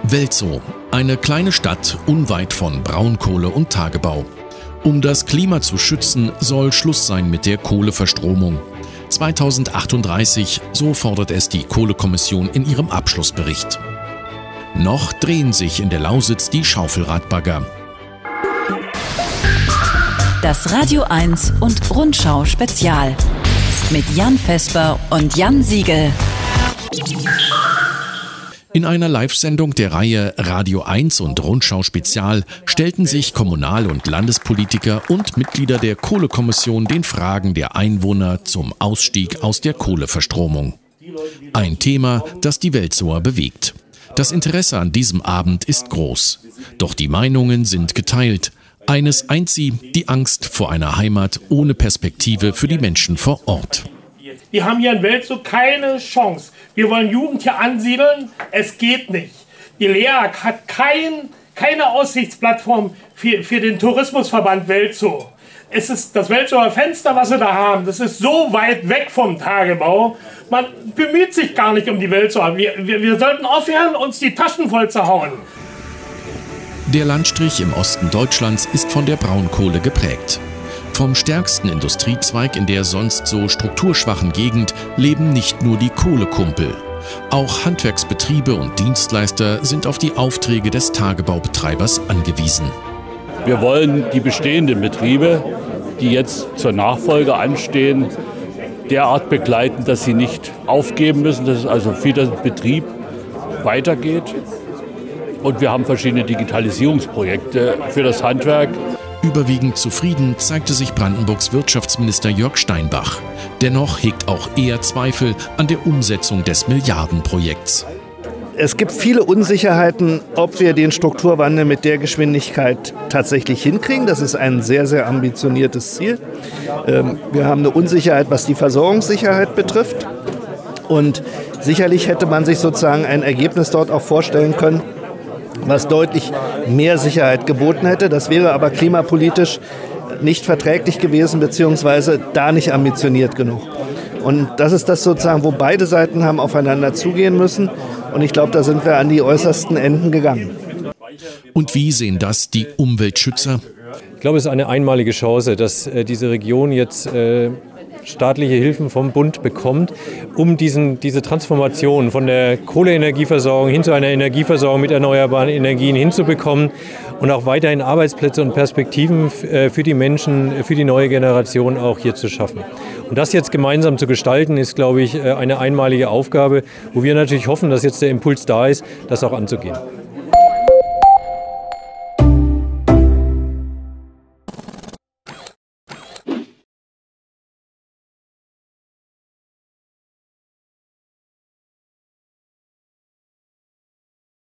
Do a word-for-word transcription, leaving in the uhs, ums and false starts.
Welzow, eine kleine Stadt unweit von Braunkohle und Tagebau. Um das Klima zu schützen, soll Schluss sein mit der Kohleverstromung. zweitausendachtunddreißig, so fordert es die Kohlekommission in ihrem Abschlussbericht. Noch drehen sich in der Lausitz die Schaufelradbagger. Das Radio eins und Rundschau Spezial mit Jan Vesper und Jan Siegel. In einer Live-Sendung der Reihe Radio eins und Rundschau Spezial stellten sich Kommunal- und Landespolitiker und Mitglieder der Kohlekommission den Fragen der Einwohner zum Ausstieg aus der Kohleverstromung. Ein Thema, das die Welzower bewegt. Das Interesse an diesem Abend ist groß. Doch die Meinungen sind geteilt. Eines eint sie, die Angst vor einer Heimat ohne Perspektive für die Menschen vor Ort. Wir haben hier in Welzow keine Chance. Wir wollen Jugend hier ansiedeln, es geht nicht. Die L E A G hat kein, keine Aussichtsplattform für, für den Tourismusverband Welzow. Es ist das Welzower Fenster, was wir da haben, das ist so weit weg vom Tagebau. Man bemüht sich gar nicht um die Welzower. Wir, wir, wir sollten aufhören, uns die Taschen voll zu hauen. Der Landstrich im Osten Deutschlands ist von der Braunkohle geprägt. Vom stärksten Industriezweig in der sonst so strukturschwachen Gegend leben nicht nur die Kohlekumpel. Auch Handwerksbetriebe und Dienstleister sind auf die Aufträge des Tagebaubetreibers angewiesen. Wir wollen die bestehenden Betriebe, die jetzt zur Nachfolge anstehen, derart begleiten, dass sie nicht aufgeben müssen, dass es also für den Betrieb weitergeht. Und wir haben verschiedene Digitalisierungsprojekte für das Handwerk. Überwiegend zufrieden zeigte sich Brandenburgs Wirtschaftsminister Jörg Steinbach. Dennoch hegt auch er Zweifel an der Umsetzung des Milliardenprojekts. Es gibt viele Unsicherheiten, ob wir den Strukturwandel mit der Geschwindigkeit tatsächlich hinkriegen. Das ist ein sehr, sehr ambitioniertes Ziel. Wir haben eine Unsicherheit, was die Versorgungssicherheit betrifft. Und sicherlich hätte man sich sozusagen ein Ergebnis dort auch vorstellen können, was deutlich mehr Sicherheit geboten hätte. Das wäre aber klimapolitisch nicht verträglich gewesen, beziehungsweise da nicht ambitioniert genug. Und das ist das sozusagen, wo beide Seiten haben aufeinander zugehen müssen. Und ich glaube, da sind wir an die äußersten Enden gegangen. Und wie sehen das die Umweltschützer? Ich glaube, es ist eine einmalige Chance, dass äh, diese Region jetzt äh, staatliche Hilfen vom Bund bekommt, um diesen, diese Transformation von der Kohleenergieversorgung hin zu einer Energieversorgung mit erneuerbaren Energien hinzubekommen und auch weiterhin Arbeitsplätze und Perspektiven für die Menschen, für die neue Generation auch hier zu schaffen. Und das jetzt gemeinsam zu gestalten, ist, glaube ich, eine einmalige Aufgabe, wo wir natürlich hoffen, dass jetzt der Impuls da ist, das auch anzugehen.